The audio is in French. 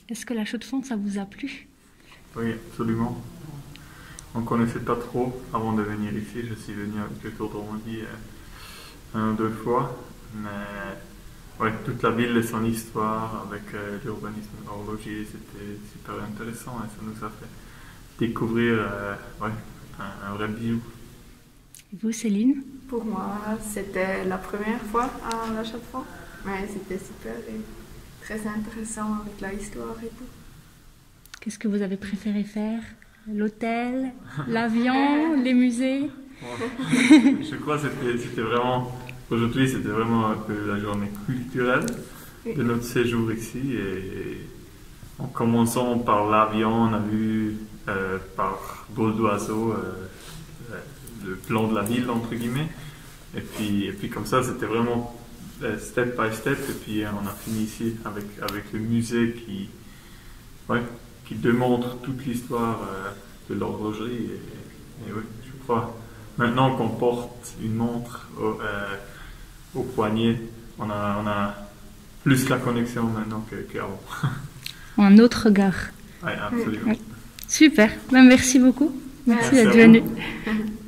Est-ce que la Chaux-de-Fonds, ça vous a plu? Oui, absolument. On ne connaissait pas trop avant de venir ici. Je suis venu avec le Tour de Romandie un ou deux fois. Mais ouais, toute la ville et son histoire avec l'urbanisme horloger, c'était super intéressant et ça nous a fait découvrir ouais, un vrai bijou. Et vous, Céline? Pour moi, c'était la première fois à la Chaux-de-Fonds, mais c'était super et très intéressant avec la histoire et tout. Qu'est-ce que vous avez préféré faire? L'hôtel, l'avion, les musées? Je crois que c'était vraiment, aujourd'hui c'était vraiment un peu la journée culturelle de notre séjour ici. Et en commençant par l'avion, on a vu par vol d'oiseau le plan de la ville, entre guillemets. Et puis comme ça, c'était vraiment step by step. Et puis on a fini ici avec le musée ouais, qui démontre toute l'histoire de l'horlogerie. Et oui, je crois, maintenant qu'on porte une montre au poignet, on a plus la connexion maintenant qu'avant. Un autre regard. Oui, absolument. Super, ben, merci beaucoup. Merci Merci d'être à venu. vous.